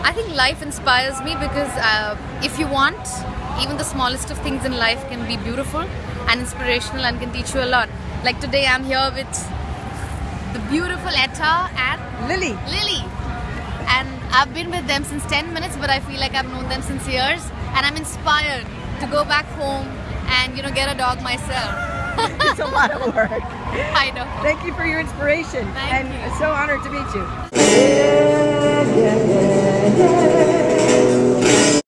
I think life inspires me because if you want, even the smallest of things in life can be beautiful and inspirational and can teach you a lot. Like today I'm here with the beautiful Etta and Lily. And I've been with them since 10 minutes, but I feel like I've known them since years, and I'm inspired to go back home and get a dog myself. It's a lot of work. I know. Thank you for your inspiration. Thank you. So honored to meet you.